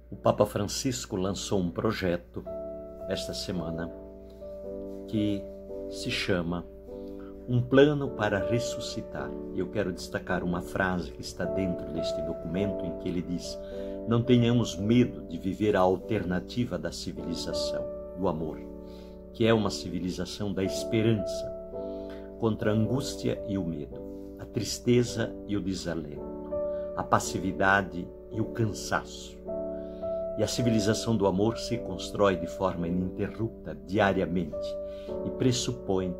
O Papa Francisco lançou um projeto esta semana que se chama Um Plano para Ressuscitar. E eu quero destacar uma frase que está dentro deste documento em que ele diz: não tenhamos medo de viver a alternativa da civilização, do amor, que é uma civilização da esperança, contra a angústia e o medo, a tristeza e o desalento, a passividade e o cansaço. E a civilização do amor se constrói de forma ininterrupta, diariamente, e pressupõe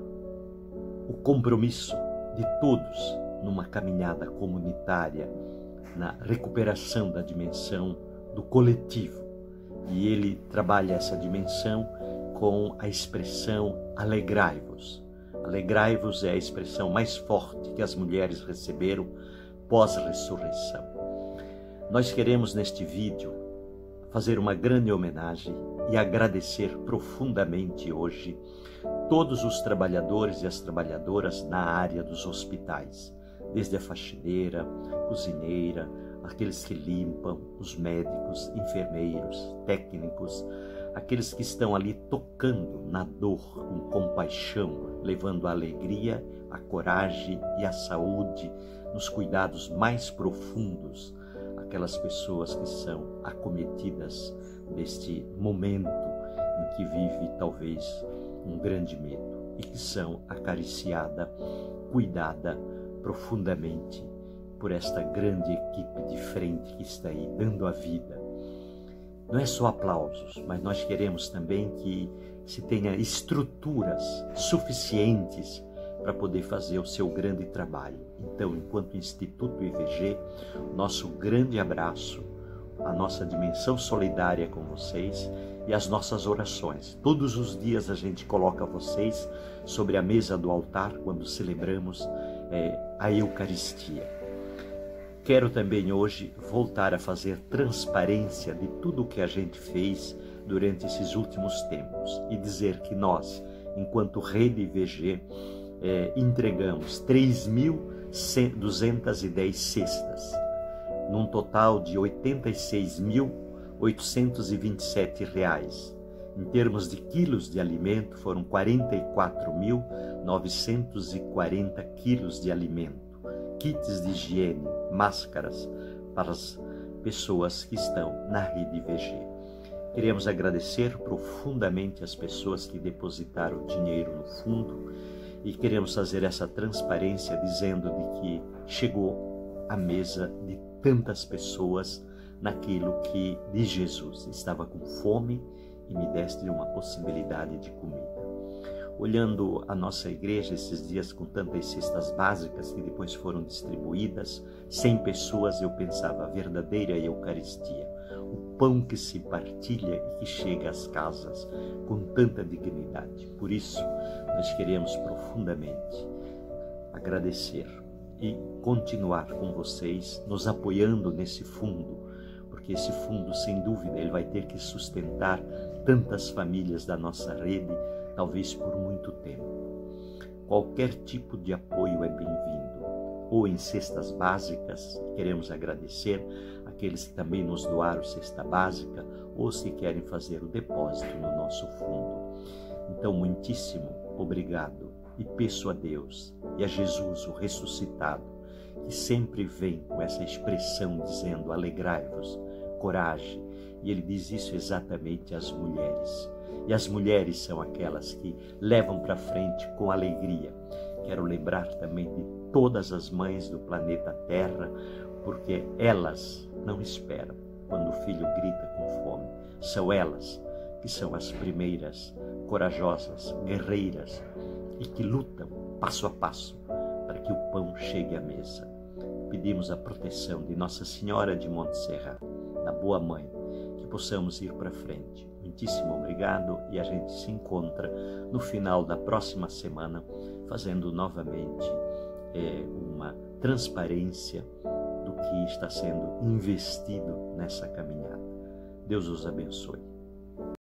o compromisso de todos numa caminhada comunitária, na recuperação da dimensão do coletivo. E ele trabalha essa dimensão com a expressão alegrai-vos. Alegrai-vos é a expressão mais forte que as mulheres receberam pós-ressurreição. Nós queremos neste vídeo fazer uma grande homenagem e agradecer profundamente hoje todos os trabalhadores e as trabalhadoras na área dos hospitais, desde a faxineira, cozinheira, aqueles que limpam, os médicos, enfermeiros, técnicos, aqueles que estão ali tocando na dor com compaixão, levando a alegria, a coragem e a saúde nos cuidados mais profundos, aquelas pessoas que são acometidas neste momento em que vive talvez um grande medo e que são acariciadas, cuidadas profundamente por esta grande equipe de frente que está aí dando a vida. Não é só aplausos, mas nós queremos também que se tenha estruturas suficientes para poder fazer o seu grande trabalho. Então, enquanto Instituto IVG, nosso grande abraço, a nossa dimensão solidária com vocês e as nossas orações. Todos os dias a gente coloca vocês sobre a mesa do altar quando celebramos a Eucaristia. Quero também hoje voltar a fazer transparência de tudo o que a gente fez durante esses últimos tempos e dizer que nós, enquanto Rede IVG, entregamos 3.210 cestas, num total de R$ 86.827. Em termos de quilos de alimento, foram 44.940 quilos de alimento, kits de higiene, máscaras para as pessoas que estão na Rede IVG. Queremos agradecer profundamente as pessoas que depositaram dinheiro no fundo e queremos fazer essa transparência dizendo de que chegou à mesa de tantas pessoas naquilo que de Jesus estava com fome e me deste uma possibilidade de comida. Olhando a nossa igreja esses dias com tantas cestas básicas que depois foram distribuídas, 100 pessoas, eu pensava, a verdadeira Eucaristia, o pão que se partilha e que chega às casas com tanta dignidade. Por isso, nós queremos profundamente agradecer e continuar com vocês, nos apoiando nesse fundo, porque esse fundo, sem dúvida, ele vai ter que sustentar tantas famílias da nossa rede, talvez por muito tempo. Qualquer tipo de apoio é bem-vindo, ou em cestas básicas, queremos agradecer aqueles que também nos doaram cesta básica, ou se querem fazer o depósito no nosso fundo. Então, muitíssimo obrigado e peço a Deus e a Jesus, o ressuscitado, que sempre vem com essa expressão dizendo alegrai-vos, coragem, e ele diz isso exatamente às mulheres. E as mulheres são aquelas que levam para frente com alegria. Quero lembrar também de todas as mães do planeta Terra, porque elas não esperam quando o filho grita com fome. São elas que são as primeiras, corajosas, guerreiras e que lutam passo a passo para que o pão chegue à mesa. Pedimos a proteção de Nossa Senhora de Montserrat, da Boa Mãe, que possamos ir para frente. Muitíssimo obrigado e a gente se encontra no final da próxima semana fazendo novamente uma transparência do que está sendo investido nessa caminhada. Deus os abençoe.